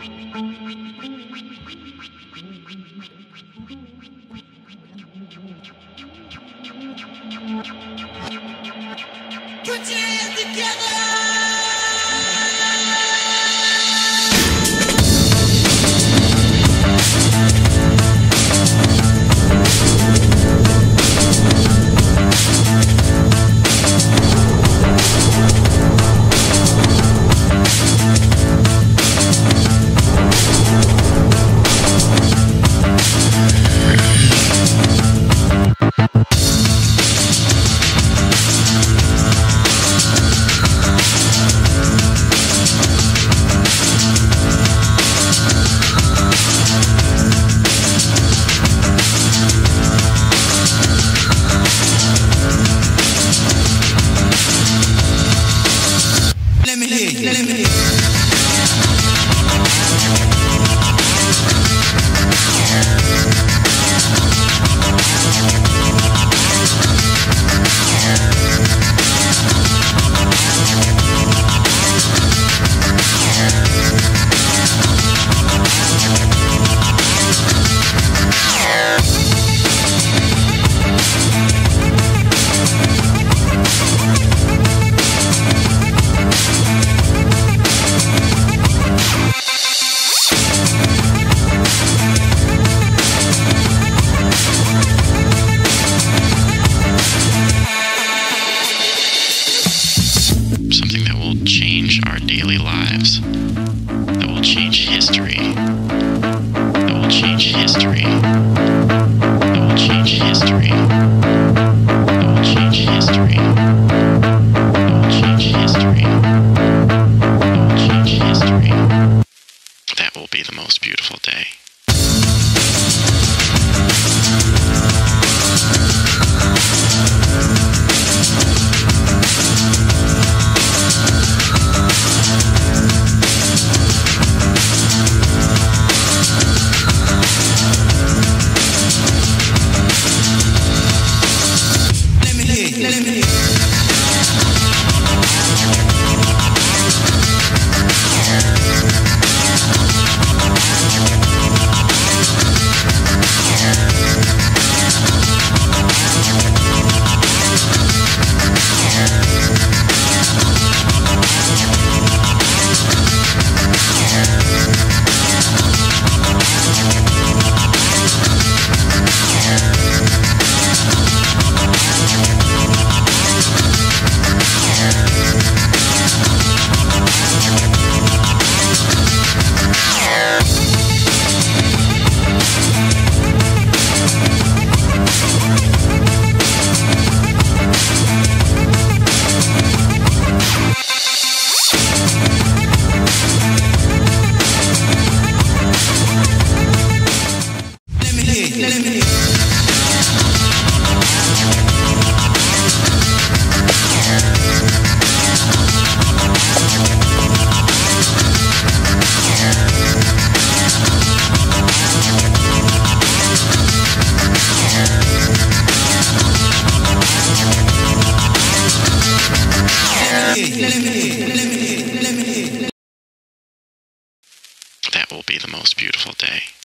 Put your hands together! Something that will change our daily lives, that will change history, that will change history, that will change history, that will change history, that will change history, that will change history. That will be the most beautiful day. That will be the most beautiful day.